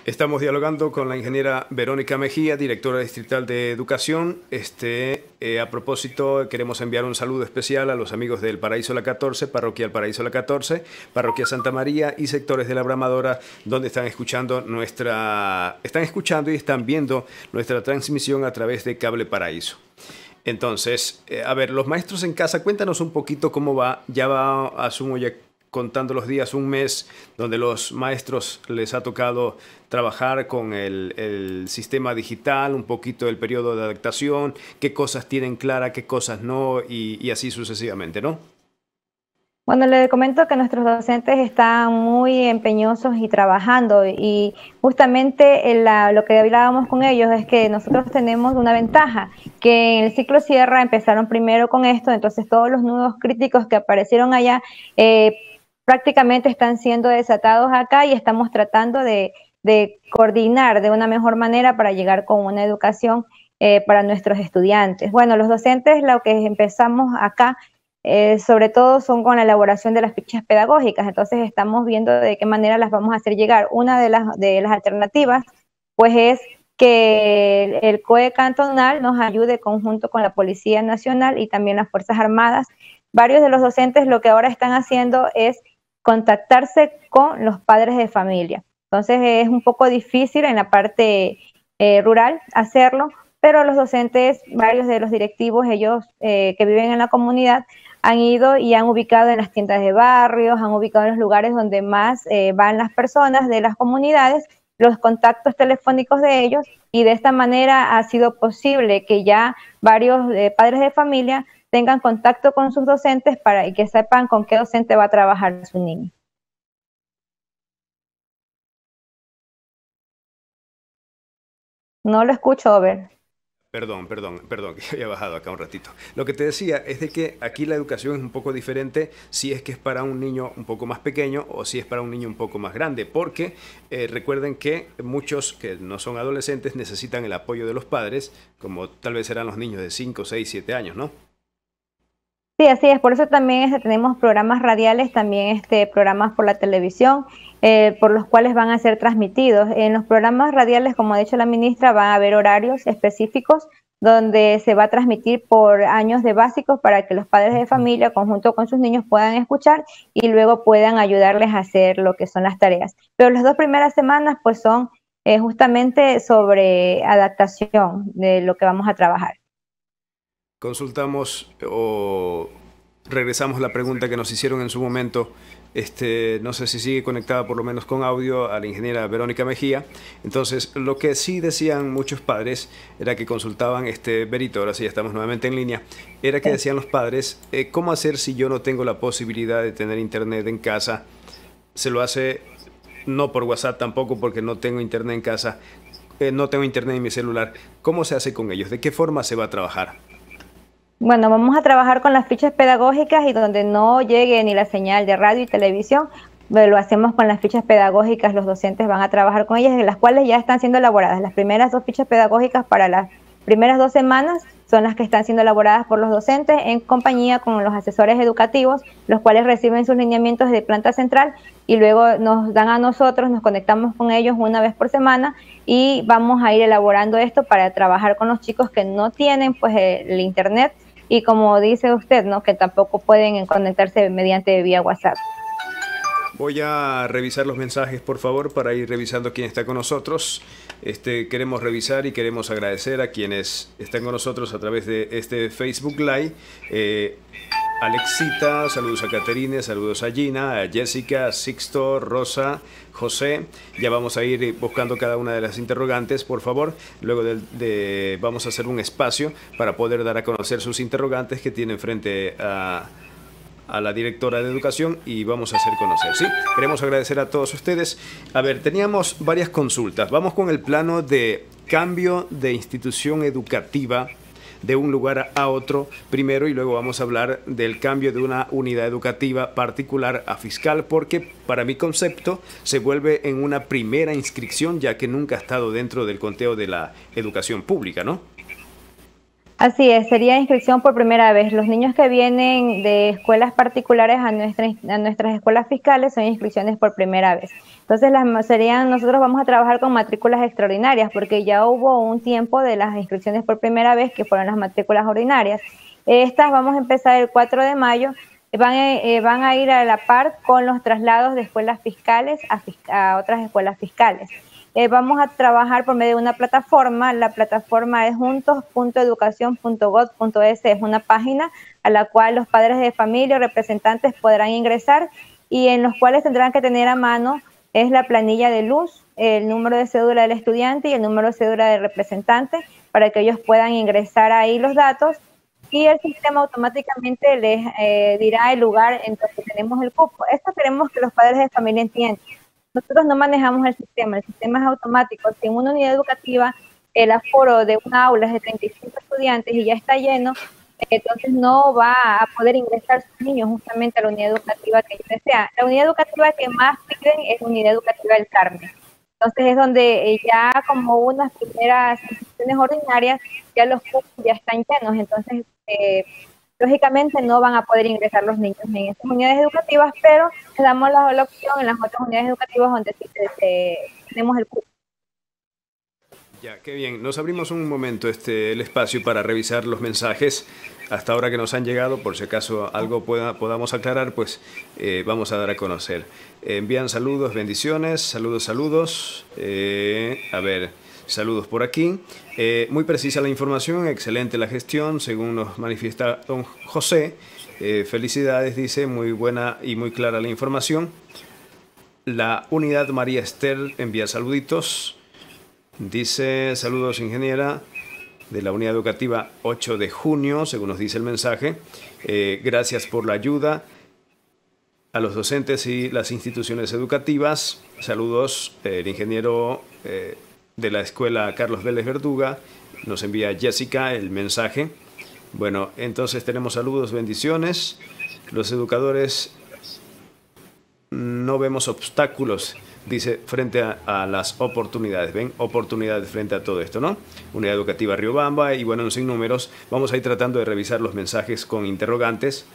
Estamos dialogando con la ingeniera Verónica Mejía, directora distrital de Educación. A propósito, queremos enviar un saludo especial a los amigos del Paraíso La 14, Parroquia El Paraíso La 14, Parroquia Santa María y sectores de la Abramadora, donde están escuchando y están viendo nuestra transmisión a través de Cable Paraíso. Entonces, a ver, los maestros en casa, cuéntanos un poquito cómo va. Ya va, asumo ya contando los días, un mes donde los maestros les ha tocado trabajar con el sistema digital, un poquito el periodo de adaptación, qué cosas tienen clara, qué cosas no, y así sucesivamente, ¿no? Bueno, le comento que nuestros docentes están muy empeñosos y trabajando y justamente lo que hablábamos con ellos es que nosotros tenemos una ventaja, que en el ciclo Sierra empezaron primero con esto, entonces todos los nudos críticos que aparecieron allá prácticamente están siendo desatados acá y estamos tratando de coordinar de una mejor manera para llegar con una educación para nuestros estudiantes. Bueno, los docentes lo que empezamos acá sobre todo son con la elaboración de las fichas pedagógicas, entonces estamos viendo de qué manera las vamos a hacer llegar. Una de las alternativas pues es que el COE cantonal nos ayude conjunto con la Policía Nacional y también las Fuerzas Armadas. Varios de los docentes lo que ahora están haciendo es contactarse con los padres de familia. Entonces es un poco difícil en la parte rural hacerlo, pero los docentes, varios de los directivos, ellos que viven en la comunidad, han ido y han ubicado en las tiendas de barrios, han ubicado en los lugares donde más van las personas de las comunidades, los contactos telefónicos de ellos, y de esta manera ha sido posible que ya varios padres de familia tengan contacto con sus docentes y que sepan con qué docente va a trabajar su niño. No lo escucho, Over. Perdón, que había bajado acá un ratito. Lo que te decía es de que aquí la educación es un poco diferente si es que es para un niño un poco más pequeño o si es para un niño un poco más grande, porque recuerden que muchos que no son adolescentes necesitan el apoyo de los padres, como tal vez serán los niños de 5, 6, 7 años, ¿no? Sí, así es, por eso también tenemos programas radiales, también programas por la televisión, por los cuales van a ser transmitidos. En los programas radiales, como ha dicho la ministra, van a haber horarios específicos donde se va a transmitir por años de básicos para que los padres de familia, conjunto con sus niños, puedan escuchar y luego puedan ayudarles a hacer lo que son las tareas. Pero las 2 primeras semanas pues son justamente sobre adaptación de lo que vamos a trabajar. Consultamos o regresamos la pregunta que nos hicieron en su momento. No sé si sigue conectada por lo menos con audio, a la ingeniera Verónica Mejía. Entonces, lo que sí decían muchos padres era que consultaban, Berito, ahora sí estamos nuevamente en línea, era que decían los padres, ¿cómo hacer si yo no tengo la posibilidad de tener internet en casa? Se lo hace no por WhatsApp tampoco porque no tengo internet en casa, no tengo internet en mi celular. ¿Cómo se hace con ellos? ¿De qué forma se va a trabajar? Bueno, vamos a trabajar con las fichas pedagógicas y donde no llegue ni la señal de radio y televisión, lo hacemos con las fichas pedagógicas, los docentes van a trabajar con ellas, de las cuales ya están siendo elaboradas. Las primeras 2 fichas pedagógicas para las primeras 2 semanas son las que están siendo elaboradas por los docentes en compañía con los asesores educativos, los cuales reciben sus lineamientos de planta central y luego nos dan a nosotros, nos conectamos con ellos una vez por semana y vamos a ir elaborando esto para trabajar con los chicos que no tienen pues el internet y como dice usted, ¿no?, que tampoco pueden conectarse mediante vía WhatsApp. Voy a revisar los mensajes, por favor, para ir revisando quién está con nosotros. Queremos revisar y queremos agradecer a quienes están con nosotros a través de este Facebook Live. Alexita, saludos a Caterine, saludos a Gina, a Jessica, a Sixto, Rosa, José. Ya vamos a ir buscando cada una de las interrogantes, por favor. Luego vamos a hacer un espacio para poder dar a conocer sus interrogantes que tienen frente a la directora de educación y vamos a hacer conocer, ¿sí? Queremos agradecer a todos ustedes. A ver, teníamos varias consultas. Vamos con el plano de cambio de institución educativa de un lugar a otro primero y luego vamos a hablar del cambio de una unidad educativa particular a fiscal, porque para mi concepto se vuelve en una primera inscripción ya que nunca ha estado dentro del conteo de la educación pública, ¿no? Así es, sería inscripción por primera vez. Los niños que vienen de escuelas particulares a nuestras escuelas fiscales son inscripciones por primera vez. Entonces nosotros vamos a trabajar con matrículas extraordinarias porque ya hubo un tiempo de las inscripciones por primera vez que fueron las matrículas ordinarias. Estas vamos a empezar el 4 de mayo, van a ir a la par con los traslados de escuelas fiscales a otras escuelas fiscales. Vamos a trabajar por medio de una plataforma, la plataforma es juntos.educacion.gov.es, es una página a la cual los padres de familia o representantes podrán ingresar y en los cuales tendrán que tener a mano es la planilla de luz, el número de cédula del estudiante y el número de cédula del representante para que ellos puedan ingresar ahí los datos y el sistema automáticamente les dirá el lugar en donde tenemos el cupo. Esto queremos que los padres de familia entiendan. Nosotros no manejamos el sistema es automático. Si en una unidad educativa el aforo de una aula es de 35 estudiantes y ya está lleno, entonces no va a poder ingresar sus niños justamente a la unidad educativa que ellos desean. La unidad educativa que más piden es la unidad educativa del Carmen. Entonces es donde ya como unas primeras instituciones ordinarias ya los cupos ya están llenos, entonces lógicamente no van a poder ingresar los niños en estas unidades educativas, pero les damos la opción en las otras unidades educativas donde sí tenemos el cupo. Ya, qué bien. Nos abrimos un momento el espacio para revisar los mensajes hasta ahora que nos han llegado. Por si acaso algo podamos aclarar, pues vamos a dar a conocer. Envían saludos, bendiciones, saludos. A ver, saludos por aquí. Muy precisa la información, excelente la gestión, según nos manifiesta don José. Felicidades, dice, muy buena y muy clara la información. La unidad María Esther envía saluditos. Dice, saludos ingeniera, de la unidad educativa 8 de junio, según nos dice el mensaje. Gracias por la ayuda a los docentes y las instituciones educativas. Saludos, el ingeniero de la escuela Carlos Vélez Verduga. Nos envía Jessica el mensaje. Bueno, entonces tenemos saludos, bendiciones. Los educadores no vemos obstáculos, dice, frente a las oportunidades. ¿Ven? Oportunidades frente a todo esto, ¿no? Unidad Educativa Riobamba y bueno, sin números. Vamos a ir tratando de revisar los mensajes con interrogantes.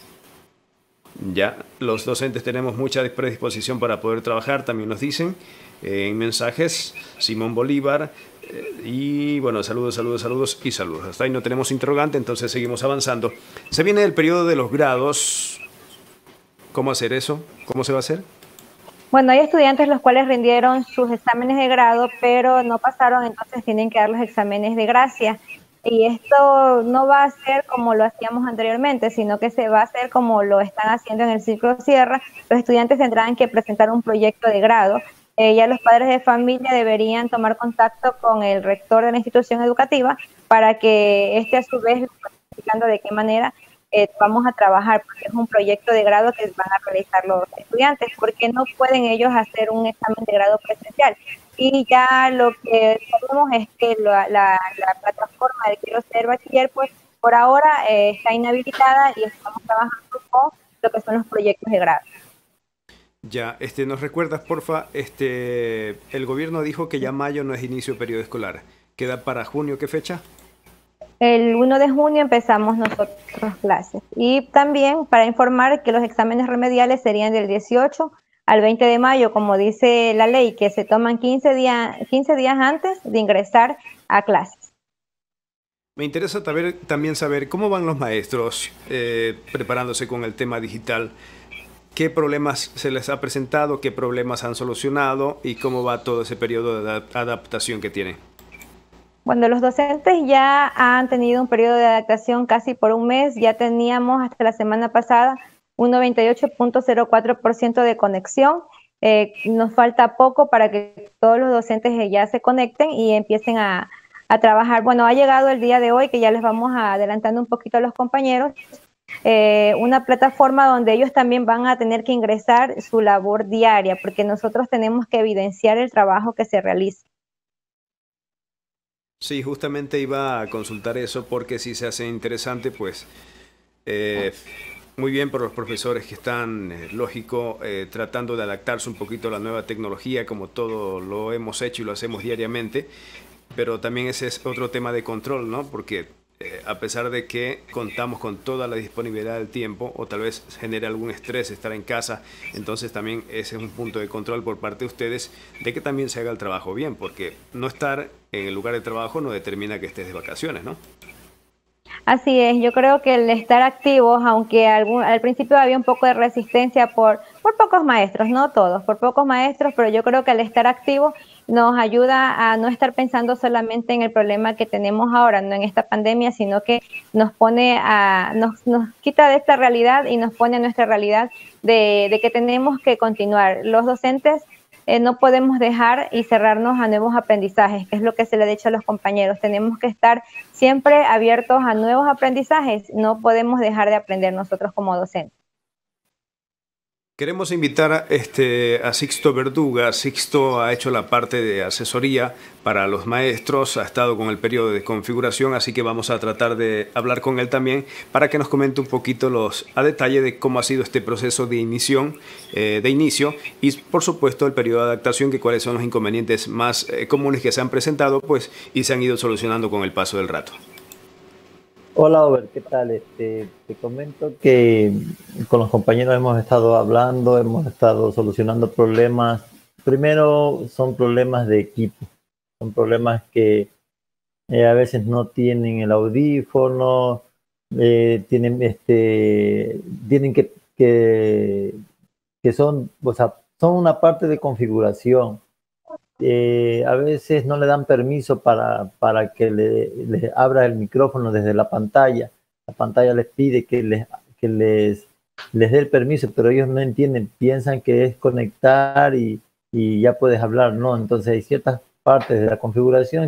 Ya, los docentes tenemos mucha predisposición para poder trabajar, también nos dicen en mensajes. Simón Bolívar. Y bueno, saludos. Hasta ahí no tenemos interrogante, entonces seguimos avanzando. Se viene el periodo de los grados. ¿Cómo hacer eso? ¿Cómo se va a hacer? Bueno, hay estudiantes los cuales rindieron sus exámenes de grado, pero no pasaron, entonces tienen que dar los exámenes de gracia. Y esto no va a ser como lo hacíamos anteriormente, sino que se va a hacer como lo están haciendo en el ciclo Sierra. Los estudiantes tendrán que presentar un proyecto de grado. Ya los padres de familia deberían tomar contacto con el rector de la institución educativa para que a su vez les esté explicando de qué manera vamos a trabajar, porque es un proyecto de grado que van a realizar los estudiantes, porque no pueden ellos hacer un examen de grado presencial. Y ya lo que sabemos es que la plataforma de Quiero Ser Bachiller, pues por ahora está inhabilitada y estamos trabajando con lo que son los proyectos de grado. Ya, ¿nos recuerdas, porfa? El gobierno dijo que ya mayo no es inicio de periodo escolar. ¿Queda para junio qué fecha? El 1 de junio empezamos nosotros clases. Y también para informar que los exámenes remediales serían del 18 al 20 de mayo, como dice la ley, que se toman 15 días antes de ingresar a clases. Me interesa también saber cómo van los maestros preparándose con el tema digital. ¿Qué problemas se les ha presentado? ¿Qué problemas han solucionado? ¿Y cómo va todo ese periodo de adaptación que tiene? Bueno, los docentes ya han tenido un periodo de adaptación casi por un mes. Ya teníamos hasta la semana pasada un 98.04% de conexión. Nos falta poco para que todos los docentes ya se conecten y empiecen a trabajar. Bueno, ha llegado el día de hoy, que ya les vamos adelantando un poquito a los compañeros, una plataforma donde ellos también van a tener que ingresar su labor diaria, porque nosotros tenemos que evidenciar el trabajo que se realiza. Sí, justamente iba a consultar eso porque si se hace interesante, pues muy bien por los profesores que están, lógico, tratando de adaptarse un poquito a la nueva tecnología, como todo lo hemos hecho y lo hacemos diariamente, pero también ese es otro tema de control, ¿no? Porque a pesar de que contamos con toda la disponibilidad del tiempo, o tal vez genere algún estrés estar en casa, entonces también ese es un punto de control por parte de ustedes de que también se haga el trabajo bien, porque no estar en el lugar de trabajo no determina que estés de vacaciones, ¿no? Así es, yo creo que el estar activos, aunque al principio había un poco de resistencia por pocos maestros, no todos, por pocos maestros, pero yo creo que el estar activo nos ayuda a no estar pensando solamente en el problema que tenemos ahora, no en esta pandemia, sino que nos quita de esta realidad y nos pone en nuestra realidad de que tenemos que continuar. Los docentes no podemos dejar y cerrarnos a nuevos aprendizajes, que es lo que se le ha dicho a los compañeros. Tenemos que estar siempre abiertos a nuevos aprendizajes. No podemos dejar de aprender nosotros como docentes. Queremos invitar a Sixto Verduga. Sixto ha hecho la parte de asesoría para los maestros, ha estado con el periodo de configuración, así que vamos a tratar de hablar con él también para que nos comente un poquito a detalle de cómo ha sido este proceso de inicio y por supuesto el periodo de adaptación, que cuáles son los inconvenientes más comunes que se han presentado pues y se han ido solucionando con el paso del rato. Hola, Over, ¿qué tal? Te comento que con los compañeros hemos estado hablando, hemos estado solucionando problemas. Primero son problemas de equipo, son problemas que a veces no tienen el audífono, tienen que son, o sea, son una parte de configuración. A veces no le dan permiso para que les abra el micrófono desde la pantalla. La pantalla les pide les dé el permiso, pero ellos no entienden, piensan que es conectar y ya puedes hablar, ¿no? Entonces hay ciertas partes de la configuración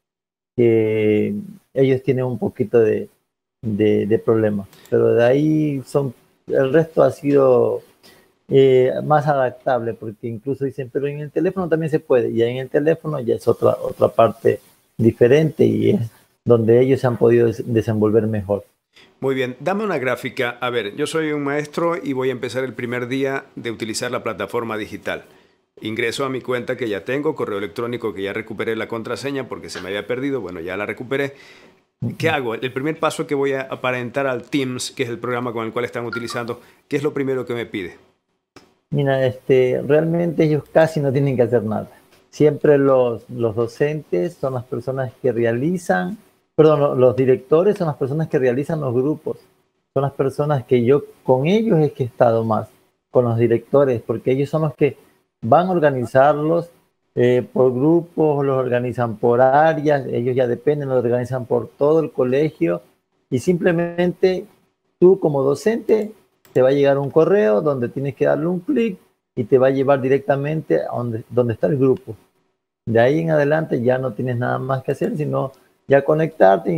que ellos tienen un poquito de problema, pero de ahí el resto ha sido más adaptable, porque incluso dicen, pero en el teléfono también se puede, y en el teléfono ya es otra parte diferente y es donde ellos se han podido desenvolver mejor. Muy bien, dame una gráfica. A ver, yo soy un maestro y voy a empezar el primer día de utilizar la plataforma digital. Ingreso a mi cuenta que ya tengo, correo electrónico que ya recuperé la contraseña porque se me había perdido, bueno, ya la recuperé. ¿Qué hago? El primer paso que voy a aparentar al Teams, que es el programa con el cual están utilizando, ¿qué es lo primero que me pide? Mira, realmente ellos casi no tienen que hacer nada. Siempre los docentes son las personas que realizan, perdón, los directores son las personas que realizan los grupos. Son las personas que yo, con ellos es que he estado más, con los directores, porque ellos son los que van a organizarlos por grupos, los organizan por áreas, ellos ya dependen, los organizan por todo el colegio y simplemente tú como docente te va a llegar un correo donde tienes que darle un clic y te va a llevar directamente a donde está el grupo. De ahí en adelante ya no tienes nada más que hacer, sino ya conectarte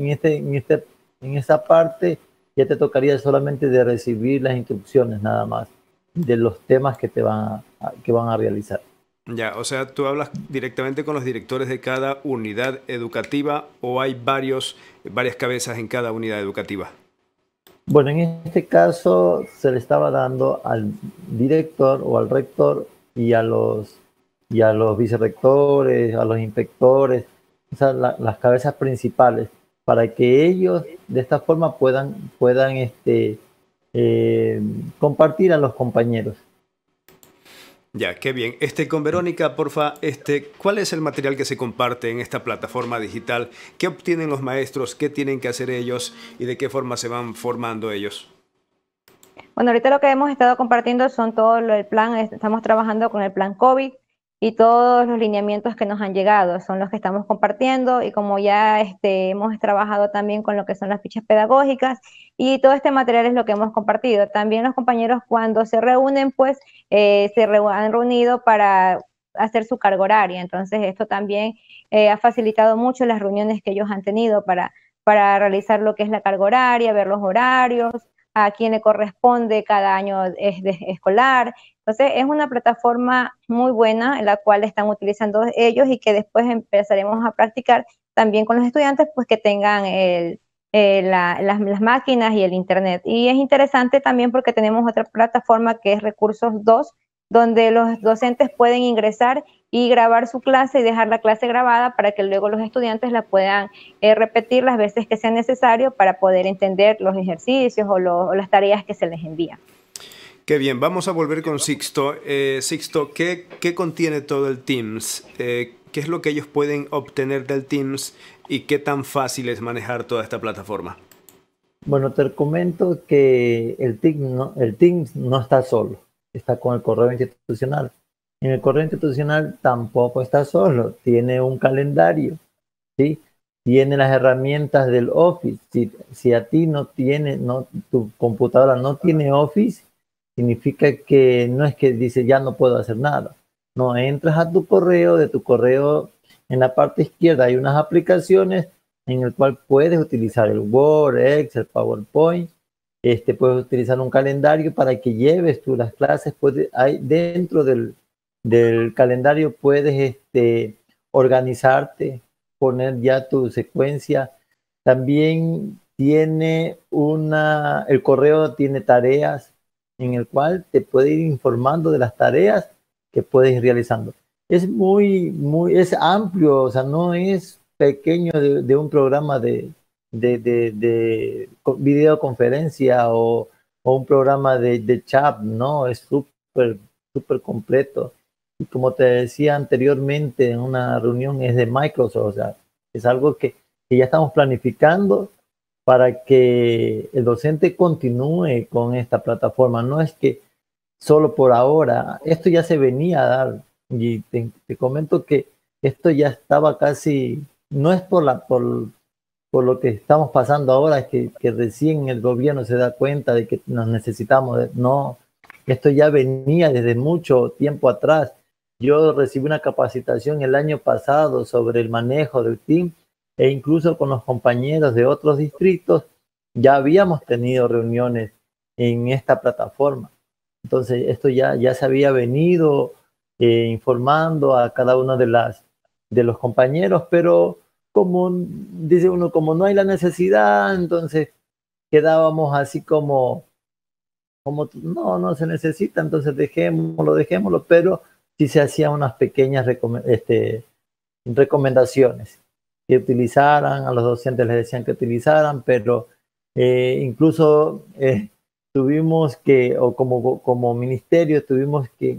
en esa parte. Ya te tocaría solamente de recibir las instrucciones nada más de los temas que que van a realizar. Ya, o sea, tú hablas directamente con los directores de cada unidad educativa o hay varias cabezas en cada unidad educativa. Bueno, en este caso se le estaba dando al director o al rector y a los vicerrectores, a los inspectores, o sea, las cabezas principales, para que ellos de esta forma puedan compartir a los compañeros. Ya, qué bien. Con Verónica, porfa, ¿cuál es el material que se comparte en esta plataforma digital? ¿Qué obtienen los maestros? ¿Qué tienen que hacer ellos? ¿Y de qué forma se van formando ellos? Bueno, ahorita lo que hemos estado compartiendo son todo el plan, estamos trabajando con el plan COVID y todos los lineamientos que nos han llegado, son los que estamos compartiendo y como ya hemos trabajado también con lo que son las fichas pedagógicas y todo este material es lo que hemos compartido. También los compañeros cuando se reúnen, pues han reunido para hacer su carga horaria, entonces esto también ha facilitado mucho las reuniones que ellos han tenido para realizar lo que es la carga horaria, ver los horarios, a quién le corresponde cada año escolar. Entonces es una plataforma muy buena en la cual están utilizando ellos y que después empezaremos a practicar también con los estudiantes, pues que tengan las máquinas y el internet. Y es interesante también porque tenemos otra plataforma que es Recursos 2, donde los docentes pueden ingresar y grabar su clase y dejar la clase grabada para que luego los estudiantes la puedan repetir las veces que sea necesario para poder entender los ejercicios o las tareas que se les envían. Qué bien, vamos a volver con Sixto. Sixto, ¿qué contiene todo el Teams? ¿Qué es lo que ellos pueden obtener del Teams y qué tan fácil es manejar toda esta plataforma? Bueno, te comento que el Teams no está solo, está con el correo institucional. En el correo institucional tampoco está solo, tiene un calendario, ¿sí? Tiene las herramientas del Office. Si a ti tu computadora no tiene Office, significa que no es que dice ya no puedo hacer nada. No, entras a tu correo, de tu correo en la parte izquierda hay unas aplicaciones en el cual puedes utilizar el Word, Excel, PowerPoint, puedes utilizar un calendario para que lleves tú las clases, dentro del calendario puedes organizarte, poner ya tu secuencia. También el correo tiene tareas en el cual te puede ir informando de las tareas que puedes ir realizando. Es es amplio, o sea, no es pequeño de un programa de videoconferencia o un programa de chat, no, es súper completo. Y como te decía anteriormente en una reunión, es de Microsoft, o sea, es algo que ya estamos planificando para que el docente continúe con esta plataforma. No es que solo por ahora, esto ya se venía a dar, y te comento que esto ya estaba casi, no es por lo que estamos pasando ahora, que recién el gobierno se da cuenta de que nos necesitamos, no, esto ya venía desde mucho tiempo atrás. Yo recibí una capacitación el año pasado sobre el manejo del team e incluso con los compañeros de otros distritos ya habíamos tenido reuniones en esta plataforma. Entonces esto ya se había venido informando a cada uno de los compañeros, pero como dice uno, como no hay la necesidad, entonces quedábamos así como no se necesita, entonces dejémoslo, pero sí se hacían unas pequeñas recomendaciones que utilizaran, a los docentes les decían que utilizaran, pero incluso tuvimos que, o como ministerio, tuvimos que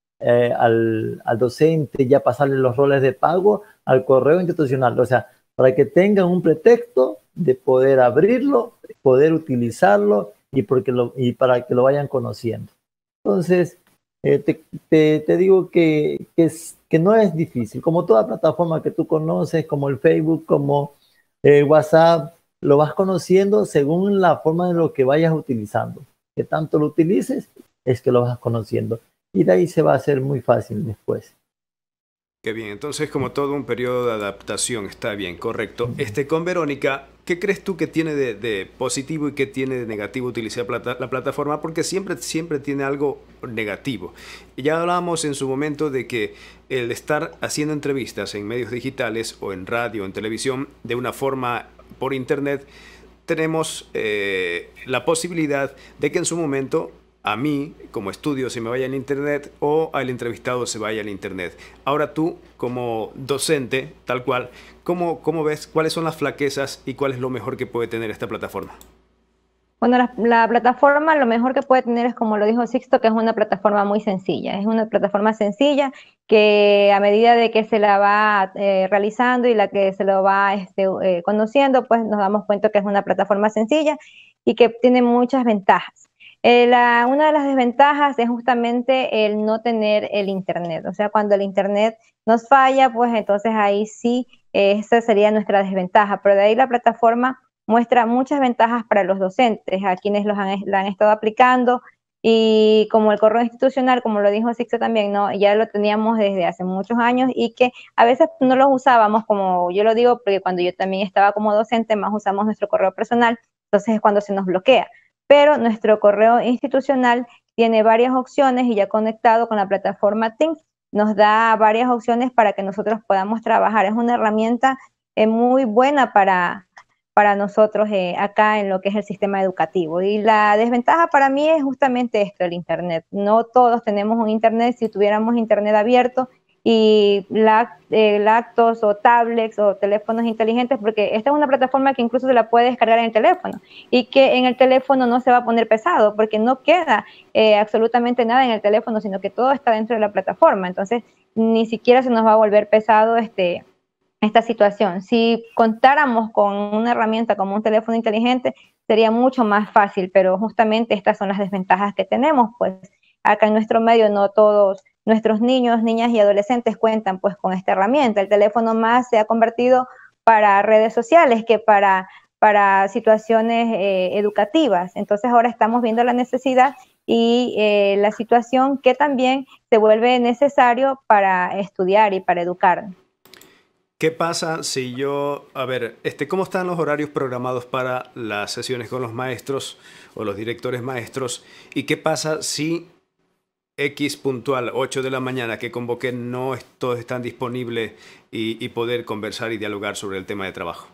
al docente ya pasarle los roles de pago al correo institucional, o sea, para que tengan un pretexto de poder abrirlo, poder utilizarlo y para que lo vayan conociendo. Entonces, te digo que no es difícil, como toda plataforma que tú conoces, como el Facebook, como WhatsApp, lo vas conociendo según la forma de lo que vayas utilizando. Que tanto lo utilices, es que lo vas conociendo. Y de ahí se va a hacer muy fácil después. Qué bien, entonces como todo un periodo de adaptación, está bien, correcto. Con Verónica, ¿qué crees tú que tiene de positivo y qué tiene de negativo utilizar la plataforma? Porque siempre tiene algo negativo. Ya hablábamos en su momento de que el estar haciendo entrevistas en medios digitales o en radio o en televisión de una forma por internet, tenemos la posibilidad de que en su momento a mí, como estudio, se me vaya al internet o al entrevistado se vaya al internet. Ahora tú, como docente, tal cual, ¿cómo ves cuáles son las flaquezas y cuál es lo mejor que puede tener esta plataforma? Bueno, la plataforma lo mejor que puede tener es, como lo dijo Sixto, que es una plataforma muy sencilla. Es una plataforma sencilla que a medida de que se la va realizando y la que se lo va conociendo, pues nos damos cuenta que es una plataforma sencilla y que tiene muchas ventajas. Una de las desventajas es justamente el no tener el internet. O sea, cuando el internet nos falla, pues entonces ahí sí, esa sería nuestra desventaja. Pero de ahí la plataforma muestra muchas ventajas para los docentes, a quienes la han estado aplicando. Y como el correo institucional, como lo dijo Sixto también, ¿no? Ya lo teníamos desde hace muchos años y que a veces no los usábamos, como yo lo digo, porque cuando yo también estaba como docente, más usamos nuestro correo personal, entonces es cuando se nos bloquea. Pero nuestro correo institucional tiene varias opciones y ya conectado con la plataforma Teams nos da varias opciones para que nosotros podamos trabajar. Es una herramienta muy buena para para nosotros acá en lo que es el sistema educativo. Y la desventaja para mí es justamente esto, el Internet. No todos tenemos un Internet. Si tuviéramos Internet abierto y laptops o tablets o teléfonos inteligentes, porque esta es una plataforma que incluso se la puede descargar en el teléfono y que en el teléfono no se va a poner pesado porque no queda absolutamente nada en el teléfono, sino que todo está dentro de la plataforma. Entonces, ni siquiera se nos va a volver pesado esta situación. Si contáramos con una herramienta como un teléfono inteligente, sería mucho más fácil, pero justamente estas son las desventajas que tenemos, pues acá en nuestro medio no todos nuestros niños, niñas y adolescentes cuentan pues con esta herramienta. El teléfono más se ha convertido para redes sociales que para situaciones educativas. Entonces ahora estamos viendo la necesidad y la situación que también se vuelve necesario para estudiar y para educar. ¿Qué pasa si yo, a ver, cómo están los horarios programados para las sesiones con los maestros o los directores maestros? ¿Y qué pasa si X puntual, 8 de la mañana que convoqué, no todos están disponibles y poder conversar y dialogar sobre el tema de trabajo?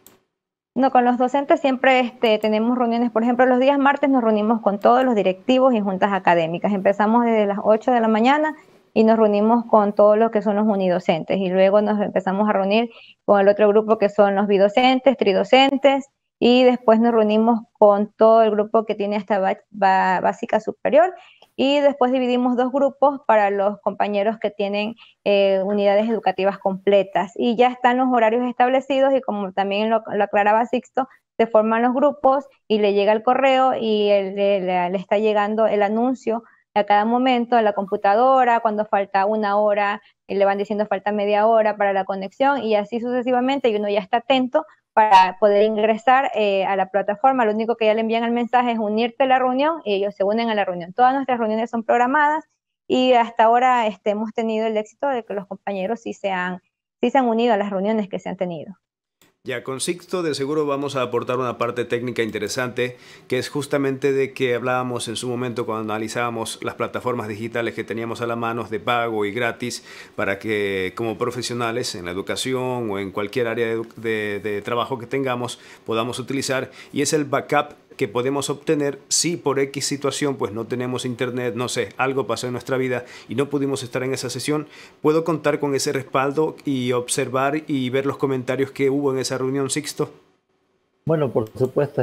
No, con los docentes siempre tenemos reuniones, por ejemplo, los días martes nos reunimos con todos los directivos y juntas académicas. Empezamos desde las 8 de la mañana y nos reunimos con todos los que son los unidocentes y luego nos empezamos a reunir con el otro grupo que son los bidocentes, tridocentes y después nos reunimos con todo el grupo que tiene hasta básica superior y después dividimos dos grupos para los compañeros que tienen unidades educativas completas y ya están los horarios establecidos y como también lo aclaraba Sixto, se forman los grupos y le llega el correo y le está llegando el anuncio a cada momento a la computadora, cuando falta una hora, le van diciendo falta media hora para la conexión y así sucesivamente y uno ya está atento para poder ingresar a la plataforma. Lo único que ya le envían el mensaje es unirte a la reunión y ellos se unen a la reunión. Todas nuestras reuniones son programadas y hasta ahora hemos tenido el éxito de que los compañeros sí se han unido a las reuniones que se han tenido. Ya, con Sixto de seguro vamos a aportar una parte técnica interesante, que es justamente de que hablábamos en su momento cuando analizábamos las plataformas digitales que teníamos a la mano de pago y gratis para que como profesionales en la educación o en cualquier área de trabajo que tengamos podamos utilizar, y es el backup que podemos obtener si por X situación pues no tenemos internet, no sé, algo pasó en nuestra vida y no pudimos estar en esa sesión. Puedo contar con ese respaldo y observar y ver los comentarios que hubo en esa reunión, Sixto. Bueno, por supuesto,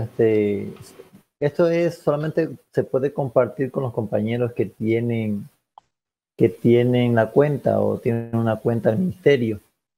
esto es solamente se puede compartir con los compañeros que tienen la cuenta o tienen una cuenta del ministerio.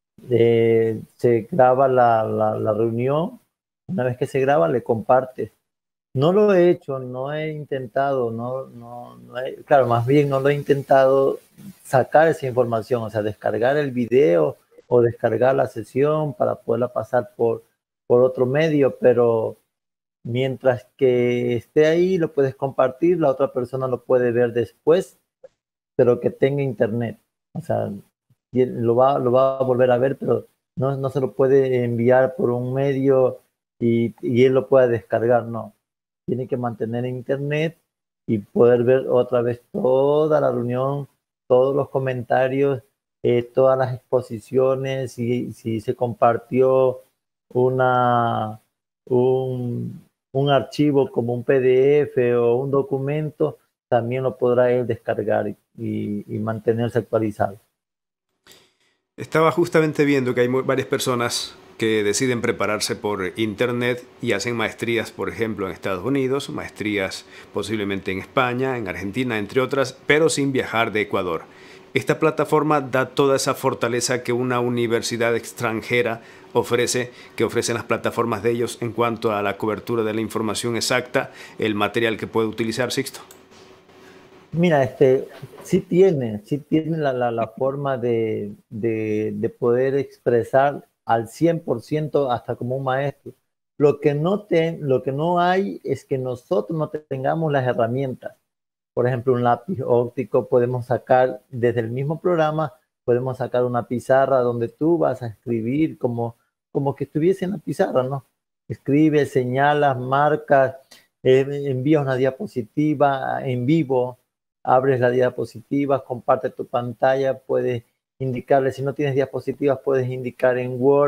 Se graba la reunión, una vez que se graba le compartes. No lo he hecho, no he intentado, claro, más bien no lo he intentado sacar esa información, o sea, descargar el video o descargar la sesión para poderla pasar por otro medio, pero mientras que esté ahí lo puedes compartir, la otra persona lo puede ver después, pero que tenga internet, o sea, lo va a volver a ver, pero no se lo puede enviar por un medio y él lo pueda descargar, no. Tiene que mantener internet y poder ver otra vez toda la reunión, todos los comentarios, todas las exposiciones, si se compartió un archivo como un PDF o un documento, también lo podrá él descargar y mantenerse actualizado. Estaba justamente viendo que hay varias personas que deciden prepararse por internet y hacen maestrías, por ejemplo, en Estados Unidos, maestrías posiblemente en España, en Argentina, entre otras, pero sin viajar de Ecuador. Esta plataforma da toda esa fortaleza que una universidad extranjera ofrece, que ofrecen las plataformas de ellos en cuanto a la cobertura de la información exacta, el material que puede utilizar, Sixto. Mira, sí tiene la forma de poder expresar al 100% hasta como un maestro. Lo que no hay es que nosotros no tengamos las herramientas. Por ejemplo, un lápiz óptico podemos sacar desde el mismo programa, podemos sacar una pizarra donde tú vas a escribir como que estuviese en la pizarra, ¿no? Escribes, señalas, marcas, envías una diapositiva en vivo, abres la diapositiva, compartes tu pantalla, puedes indicarle, si no tienes diapositivas, puedes indicar en Word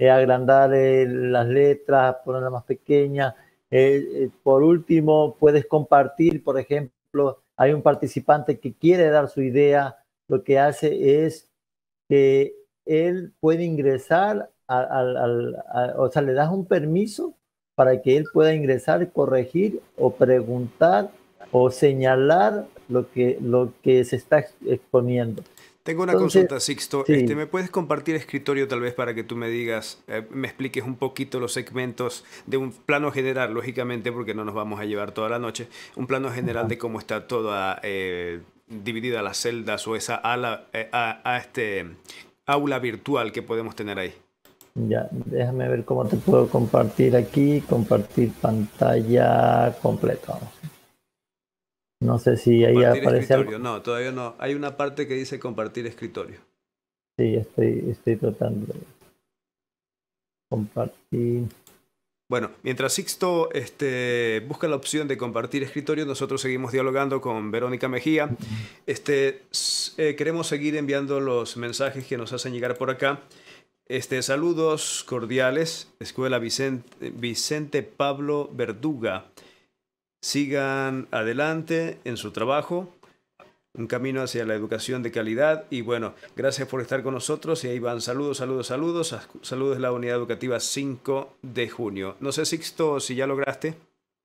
agrandar las letras, ponerlas más pequeñas. Por último, puedes compartir, por ejemplo, hay un participante que quiere dar su idea, lo que hace es que él puede ingresar, o sea, le das un permiso para que él pueda ingresar, corregir o preguntar o señalar lo que se está exponiendo. Tengo una Entonces, consulta, Sixto. sí, ¿Me puedes compartir escritorio tal vez para que tú me digas, me expliques un poquito los segmentos de un plano general, lógicamente, porque no nos vamos a llevar toda la noche, un plano general de cómo está toda dividida las celdas o esa este aula virtual que podemos tener ahí? ya, déjame ver cómo te puedo compartir aquí, compartir pantalla completa. No sé si ahí Compartir aparece algo. escritorio. No, todavía no. Hay una parte que dice compartir escritorio. Sí, estoy tratando de compartir. Bueno, mientras Sixto busca la opción de compartir escritorio, nosotros seguimos dialogando con Verónica Mejía. Queremos seguir enviando los mensajes que nos hacen llegar por acá. Saludos cordiales, Escuela Vicente Pablo Verduga. Sigan adelante en su trabajo, un camino hacia la educación de calidad. Y bueno, gracias por estar con nosotros. Y ahí van saludos, saludos, saludos. Saludos de la Unidad Educativa 5 de junio. No sé, Sixto, si ya lograste.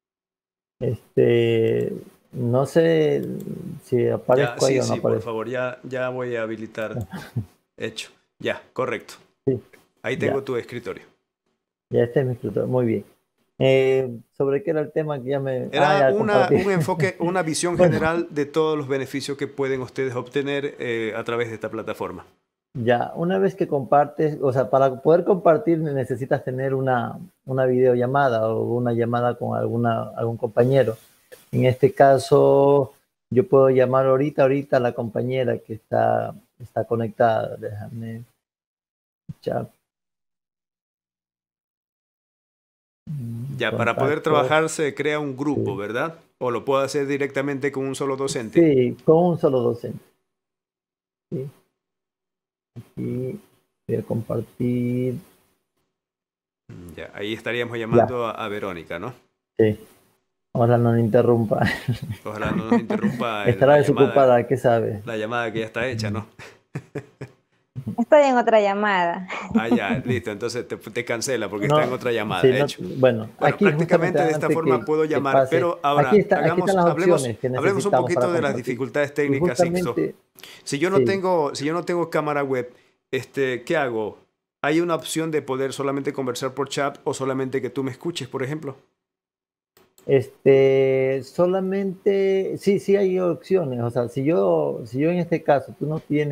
No sé si aparezco ahí o no Sí, por aparezco. favor, ya voy a habilitar. Hecho. Ya, correcto. Sí, Ahí tengo ya, tu escritorio. ya este es mi escritorio. Muy bien. ¿Sobre qué era el tema que ya me... Ah, Era ya compartí. un enfoque, una visión Bueno, general de todos los beneficios que pueden ustedes obtener a través de esta plataforma. ya, una vez que compartes, o sea, para poder compartir necesitas tener una videollamada o una llamada con algún compañero. En este caso, yo puedo llamar ahorita a la compañera que está conectada. Déjame echar. Ya, para poder Contactos. trabajar se crea un grupo, Sí. ¿verdad? O lo puedo hacer directamente con un solo docente. Sí, con un solo docente. Sí. Y voy a compartir. Ya, ahí estaríamos Ya, llamando a Verónica, ¿no? sí. Ahora no me interrumpa. Ojalá no nos interrumpa Estará desocupada, ¿qué sabe? la llamada que ya está hecha, ¿no? Estoy en otra llamada. Ah, ya, listo. Entonces te cancela porque está en No, otra llamada, sí, no, hecho. bueno, Bueno, aquí justamente prácticamente de esta antes forma puedo que llamar, pase, pero ahora aquí están las opciones que hablemos un necesitamos para poquito de las compartir. dificultades Y técnicas, Sixto. justamente, sí, Si yo no tengo cámara web, ¿qué hago? ¿Hay una opción de poder solamente conversar por chat o solamente que tú me escuches, por ejemplo? solamente, sí hay opciones. O sea, si yo en este caso, tú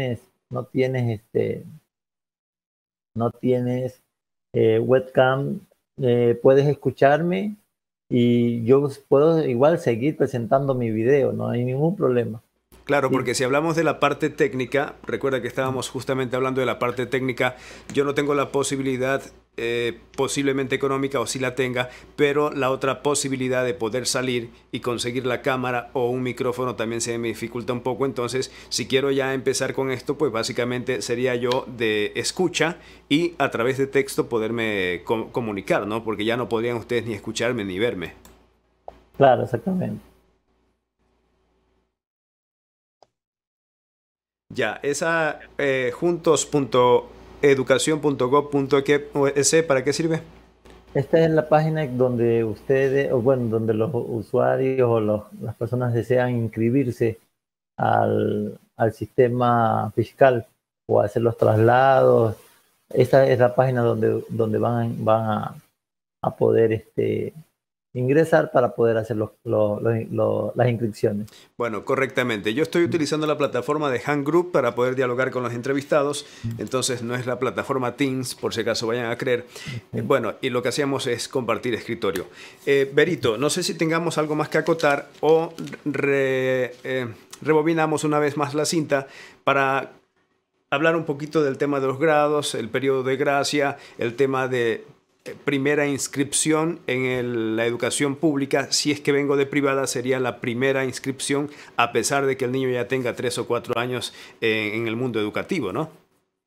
no tienes webcam, puedes escucharme y yo puedo igual seguir presentando mi video, no hay ningún problema. Claro, Sí, porque si hablamos de la parte técnica, recuerda que estábamos justamente hablando de la parte técnica, yo no tengo la posibilidad, posiblemente económica o sí la tenga, pero la otra posibilidad de poder salir y conseguir la cámara o un micrófono también se me dificulta un poco. Entonces, si quiero ya empezar con esto, pues básicamente sería yo de escucha y a través de texto poderme comunicar, ¿no? Porque ya no podrían ustedes ni escucharme ni verme. claro, exactamente. Ya, esa juntos.educación.gov.es, ¿para qué sirve? Esta es la página donde ustedes, o bueno, donde los usuarios o las personas desean inscribirse al sistema fiscal o hacer los traslados. Esta es la página donde van a poder ingresar para poder hacer las inscripciones. Bueno, correctamente. Yo estoy utilizando la plataforma de Hang Group para poder dialogar con los entrevistados. Entonces no es la plataforma Teams, por si acaso vayan a creer. Bueno, y lo que hacíamos es compartir escritorio. Berito, no sé si tengamos algo más que acotar o rebobinamos una vez más la cinta para hablar un poquito del tema de los grados, el periodo de gracia, el tema de primera inscripción en la educación pública. Si es que vengo de privada, sería la primera inscripción, a pesar de que el niño ya tenga 3 o 4 años en el mundo educativo, ¿no?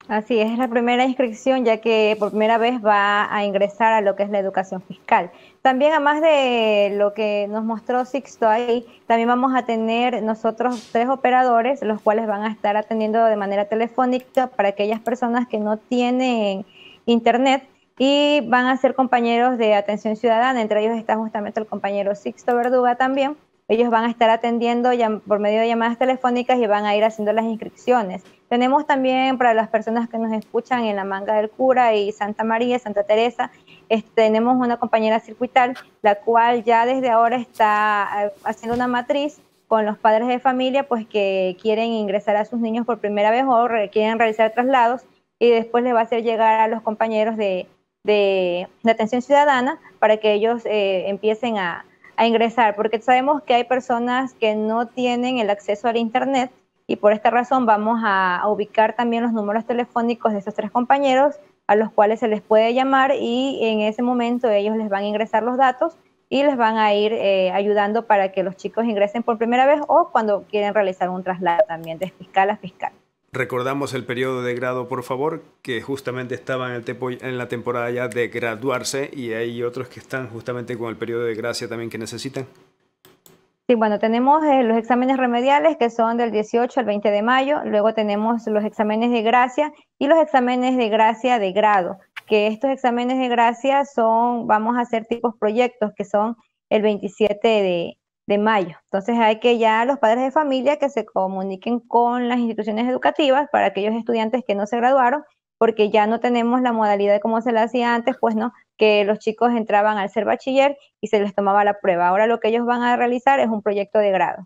Así es la primera inscripción, ya que por primera vez va a ingresar a lo que es la educación fiscal. También, además de lo que nos mostró Sixto ahí, también vamos a tener nosotros 3 operadores, los cuales van a estar atendiendo de manera telefónica para aquellas personas que no tienen internet y van a ser compañeros de atención ciudadana. Entre ellos está justamente el compañero Sixto Verduga también. Ellos van a estar atendiendo por medio de llamadas telefónicas y van a ir haciendo las inscripciones. Tenemos también para las personas que nos escuchan en La Manga del Cura y Santa María, Santa Teresa, tenemos una compañera circuital, la cual ya desde ahora está haciendo una matriz con los padres de familia, pues que quieren ingresar a sus niños por primera vez o quieren realizar traslados, y después les va a hacer llegar a los compañeros de atención ciudadana para que ellos empiecen a ingresar, porque sabemos que hay personas que no tienen el acceso al internet, y por esta razón vamos a ubicar también los números telefónicos de esos 3 compañeros a los cuales se les puede llamar, y en ese momento ellos les van a ingresar los datos y les van a ir ayudando para que los chicos ingresen por primera vez o cuando quieren realizar un traslado también de fiscal a fiscal. Recordamos el periodo de grado, por favor, que justamente estaban en la temporada ya de graduarse, y hay otros que están justamente con el periodo de gracia también que necesitan. Sí, bueno, tenemos los exámenes remediales que son del 18 al 20 de mayo, luego tenemos los exámenes de gracia y los exámenes de gracia de grado, que estos exámenes de gracia vamos a hacer tipos proyectos que son el 27 de mayo. Entonces hay que ya los padres de familia que se comuniquen con las instituciones educativas para aquellos estudiantes que no se graduaron, porque ya no tenemos la modalidad de cómo se la hacía antes, pues no, que los chicos entraban al ser bachiller y se les tomaba la prueba. Ahora lo que ellos van a realizar es un proyecto de grado.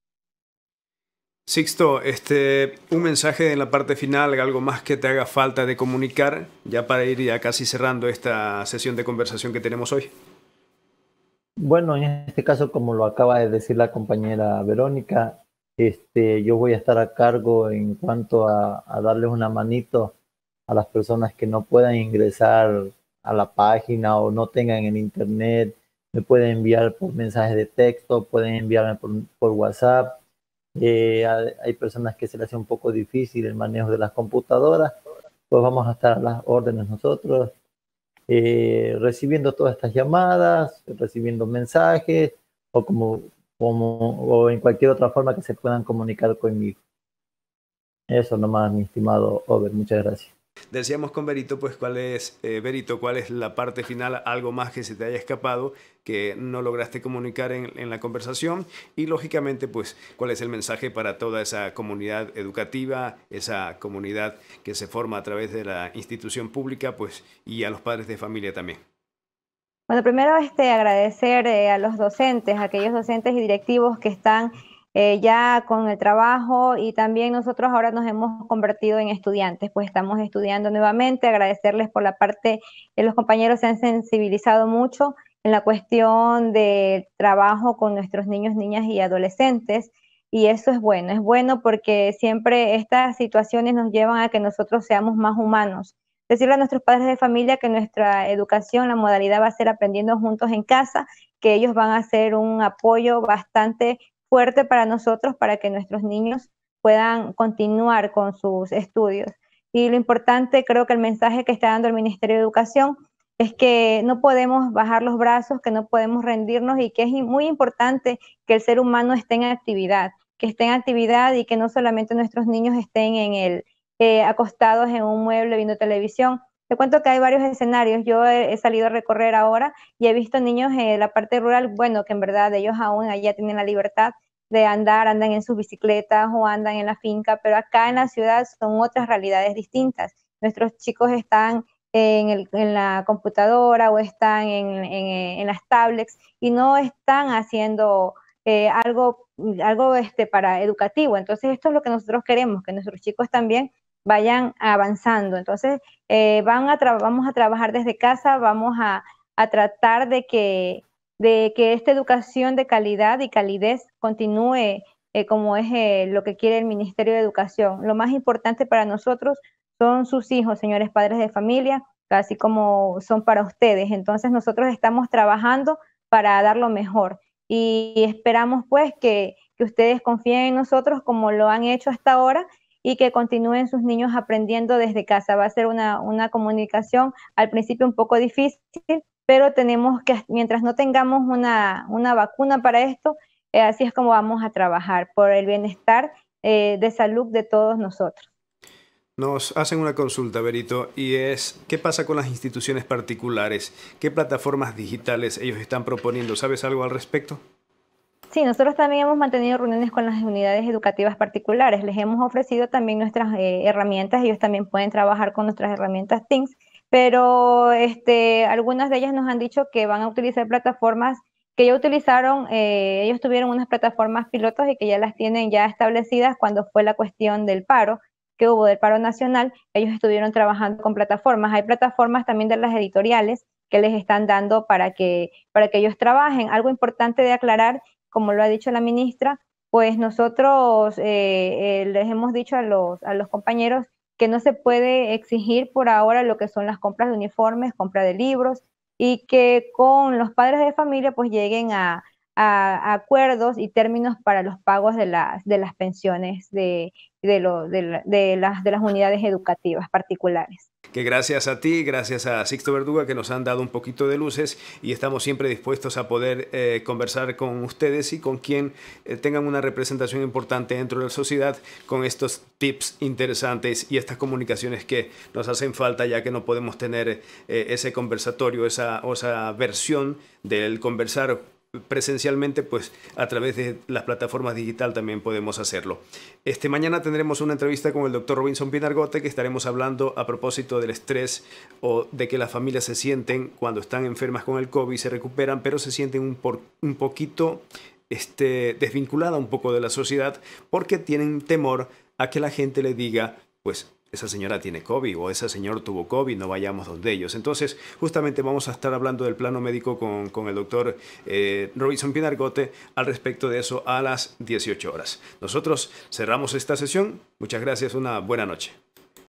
Sixto, un mensaje en la parte final, algo más que te haga falta de comunicar, ya para ir ya casi cerrando esta sesión de conversación que tenemos hoy. Bueno, en este caso, como lo acaba de decir la compañera Verónica, yo voy a estar a cargo en cuanto a darles una manito a las personas que no puedan ingresar a la página o no tengan el internet. Me pueden enviar por mensajes de texto, pueden enviarme por WhatsApp. Hay personas que se les hace un poco difícil el manejo de las computadoras, pues vamos a estar a las órdenes nosotros, recibiendo todas estas llamadas, recibiendo mensajes o en cualquier otra forma que se puedan comunicar conmigo. Eso nomás, mi estimado Over, muchas gracias. Decíamos con Berito, pues Berito, cuál es la parte final, algo más que se te haya escapado, que no lograste comunicar en la conversación, y lógicamente, pues, cuál es el mensaje para toda esa comunidad educativa, esa comunidad que se forma a través de la institución pública, pues, y a los padres de familia también. Bueno, primero agradecer a los docentes, a aquellos docentes y directivos que están ya con el trabajo, y también nosotros ahora nos hemos convertido en estudiantes, pues estamos estudiando nuevamente. Agradecerles por la parte, los compañeros se han sensibilizado mucho en la cuestión de trabajo con nuestros niños, niñas y adolescentes, y eso es bueno porque siempre estas situaciones nos llevan a que nosotros seamos más humanos. Decirle a nuestros padres de familia que nuestra educación, la modalidad va a ser aprendiendo juntos en casa, que ellos van a ser un apoyo bastante fuerte para nosotros, para que nuestros niños puedan continuar con sus estudios. Y lo importante, creo que el mensaje que está dando el Ministerio de Educación es que no podemos bajar los brazos, que no podemos rendirnos, y que es muy importante que el ser humano esté en actividad, y que no solamente nuestros niños estén acostados en un mueble viendo televisión. Te cuento que hay varios escenarios. Yo he salido a recorrer ahora y he visto niños en la parte rural, bueno, que en verdad ellos aún allá tienen la libertad de andan en sus bicicletas o andan en la finca, pero acá en la ciudad son otras realidades distintas. Nuestros chicos están en la computadora o están en las tablets y no están haciendo algo para educativo. Entonces esto es lo que nosotros queremos, que nuestros chicos también vayan avanzando. Entonces, vamos a trabajar desde casa, vamos a tratar de que esta educación de calidad y calidez continúe como es lo que quiere el Ministerio de Educación. Lo más importante para nosotros son sus hijos, señores padres de familia, así como son para ustedes. Entonces, nosotros estamos trabajando para dar lo mejor, y esperamos pues que ustedes confíen en nosotros como lo han hecho hasta ahora, y que continúen sus niños aprendiendo desde casa. Va a ser una comunicación al principio un poco difícil, pero tenemos que, mientras no tengamos una vacuna para esto, así es como vamos a trabajar por el bienestar de salud de todos nosotros. Nos hacen una consulta, Berito, y es, ¿qué pasa con las instituciones particulares? ¿Qué plataformas digitales ellos están proponiendo? ¿Sabes algo al respecto? Sí, nosotros también hemos mantenido reuniones con las unidades educativas particulares. Les hemos ofrecido también nuestras herramientas. Ellos también pueden trabajar con nuestras herramientas Teams, pero algunas de ellas nos han dicho que van a utilizar plataformas que ya utilizaron. Ellos tuvieron unas plataformas pilotos y que ya las tienen ya establecidas cuando fue la cuestión del paro que hubo del paro nacional. Ellos estuvieron trabajando con plataformas. Hay plataformas también de las editoriales que les están dando para que ellos trabajen. Algo importante de aclarar, como lo ha dicho la ministra, pues nosotros les hemos dicho a los compañeros que no se puede exigir por ahora lo que son las compras de uniformes, compra de libros, y que con los padres de familia pues lleguen a acuerdos y términos para los pagos de las pensiones de las unidades educativas particulares. Que gracias a ti, gracias a Sixto Verduga, que nos han dado un poquito de luces y estamos siempre dispuestos a poder conversar con ustedes y con quien tengan una representación importante dentro de la sociedad con estos tips interesantes y estas comunicaciones que nos hacen falta, ya que no podemos tener ese conversatorio, esa versión del conversar presencialmente, pues a través de las plataformas digital también podemos hacerlo. Mañana tendremos una entrevista con el doctor Robinson Pinargote, que estaremos hablando a propósito del estrés o de que las familias se sienten cuando están enfermas con el COVID, se recuperan, pero se sienten un poquito desvinculada un poco de la sociedad porque tienen temor a que la gente le diga, pues esa señora tiene COVID o ese señor tuvo COVID, no vayamos donde ellos. Entonces, justamente vamos a estar hablando del plano médico con el doctor Robinson Pinargote al respecto de eso a las 18 horas. Nosotros cerramos esta sesión. Muchas gracias, una buena noche.